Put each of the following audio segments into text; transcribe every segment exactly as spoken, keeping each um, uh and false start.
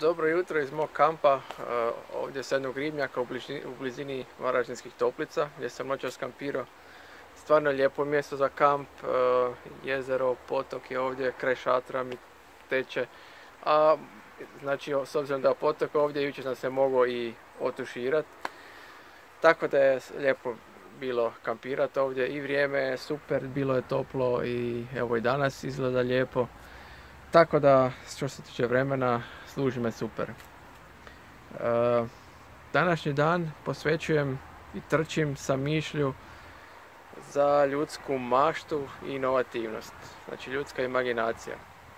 Dobro jutro iz mog kampa, uh, ovdje s jednog ribnjaka u blizini, u blizini Varaždinskih Toplica gdje sam noćas kampirao. Stvarno lijepo mjesto za kamp, uh, jezero, potok je ovdje, kraj šatra mi teče. A znači s obzirom da je potok ovdje, jučer sam se mogao i otuširati. Tako da je lijepo bilo kampirati ovdje i vrijeme je super, bilo je toplo i evo i danas izgleda lijepo. Tako da što se tiče vremena služi me super. E, današnji dan posvećujem i trčim sa mišlju za ljudsku maštu i inovativnost, znači ljudska imaginacija.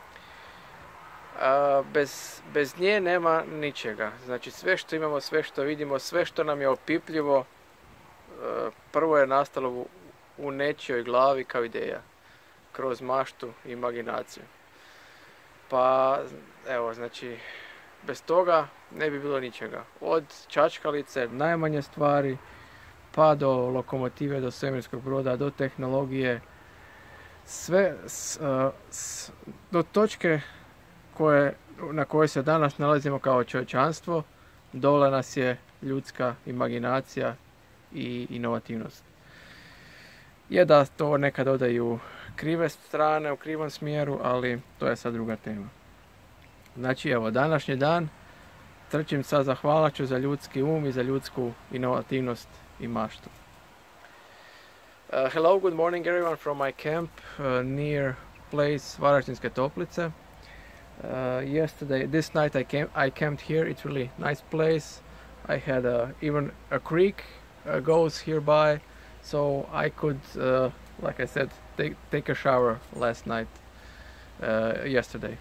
E, bez, bez nje nema ničega, znači sve što imamo, sve što vidimo, sve što nam je opipljivo, e, prvo je nastalo u, u nečijoj glavi kao ideja, kroz maštu i imaginaciju. Pa evo, znači, bez toga ne bi bilo ničega. Od čačkalice, najmanje stvari, pa do lokomotive, do svemirskog broda, do tehnologije, sve s, s, do točke koje, na kojoj se danas nalazimo kao čovječanstvo, dole nas je ljudska imaginacija i inovativnost. Je da to nekad odaju krive strane, u krivom smjeru, ali to je sad druga tema. Znači evo, današnji dan trčim sa zahvalnošću za ljudski um i za ljudsku inovativnost i maštu. Uh, hello, good morning everyone from my camp uh, near place Varaždinske Toplice. Uh, yesterday, this night I came, I camped here. It's really nice place. I had a, even a creek uh, goes hereby, so I could, uh, like I said, take, take a shower last night, uh, yesterday.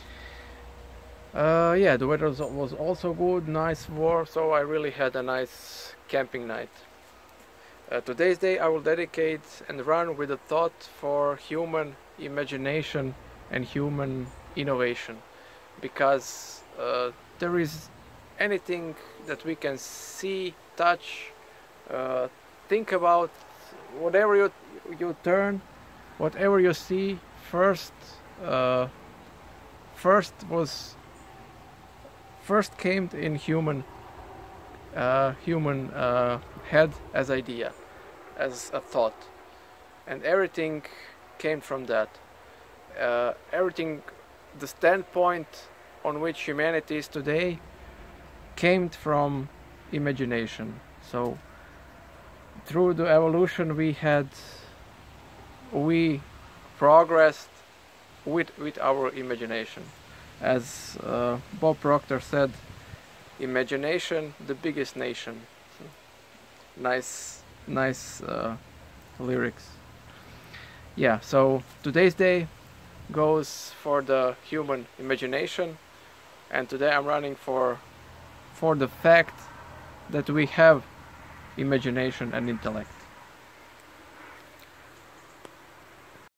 Uh, yeah, the weather was also good, nice, warm, so I really had a nice camping night. Uh, today's day I will dedicate and run with a thought for human imagination and human innovation, because uh, there is anything that we can see, touch, uh, think about, whatever you, you turn, whatever you see, first, uh, first was first came in human, uh, human uh, head as idea, as a thought, and everything came from that. Uh, everything, the standpoint on which humanity is today, came from imagination. So, through the evolution we had, we progressed with with our imagination. As uh, Bob Proctor said, imagination, the biggest nation. Nice, nice uh, lyrics. Yeah, so today's day goes for the human imagination, and today I'm running for, for the fact that we have imagination and intellect.